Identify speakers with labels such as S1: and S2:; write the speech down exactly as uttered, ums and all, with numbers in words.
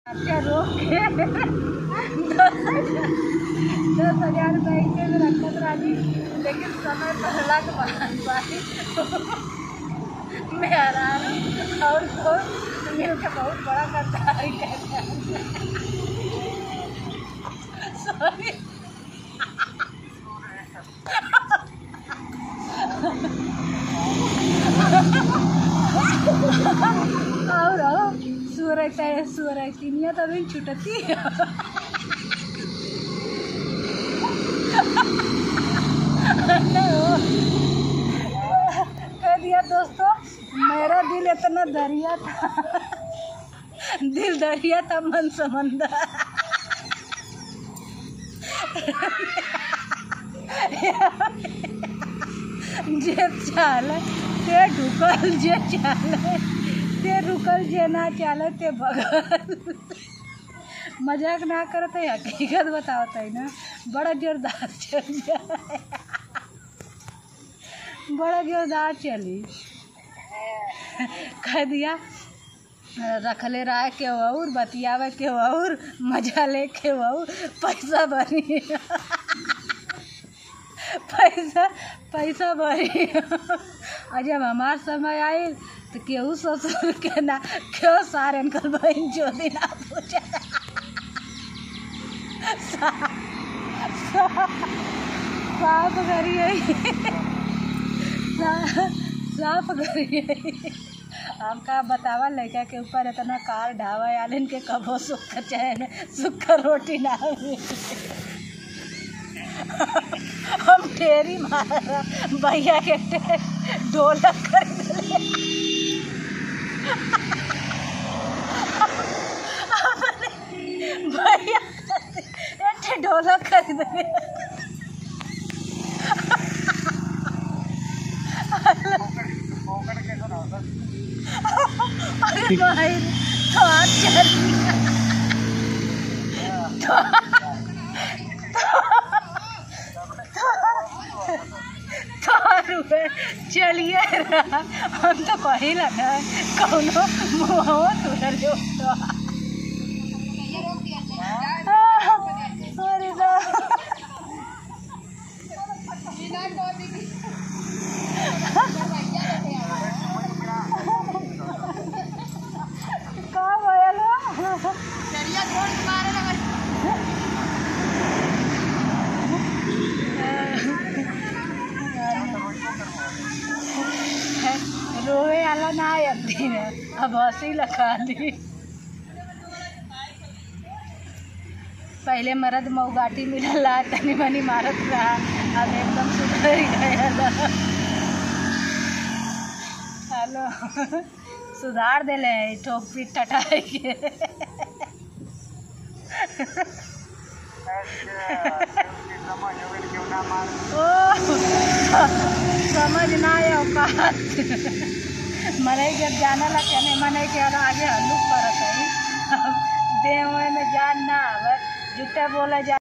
S1: अच्छा रोक के दस हजार रुपये में रखत राजी, लेकिन समय पहला के बाद मैं हैरान हूँ और तो मिल के बहुत बड़ा गद्दारी कहते हैं। सॉरी और सूरज सूरज तीनिया तो अभी छुटती है। कह दिया दोस्तों, मेरा दिल इतना दरिया था, दिल दरिया था मन समंदर। जे चाल ते ढुकल, जे चाल ते रुकल, जे ना चाल ते भगल। मजाक ना करते, हकीकत बतावत है ना। बड़ा जोरदार चल जाए, बड़ा जोरदार चली। कह दिया रखले रहा के और बतियावे के और मजा ले के और पैसा भरी पैसा पैसा भरी। और जब हमार समय आई तो केहू ससुर के ना क्यों सारे अंकल बहन जो दिन ना पूछे। साफ करिए, साफ करिए। हमका बतावा लड़का के ऊपर इतना कार ढावा आलिन के कबो सुख चैन सुख रोटी ना हम ढेरी मारा भैया के ढोलक खरीद ले। भैया ढोलक खरीद ले। अरे भाई तो आज चल चलिए हम तो कही लगा कौनो मुँह तुरल जो। रोए आला ना आती है, अब हंसी लगा दी। पहले मर्द मऊगाटी मिलला तनी मनी मारत रहा, अब एकदम सुधर गया। हेलो सुधार दिले ठोक पीट टटाई के। ओ समझ ना औकात मने जब जाना लगे नहीं मने के आगे हल्लुक परत है। देह में जान ना आवे, जुटे बोले जा।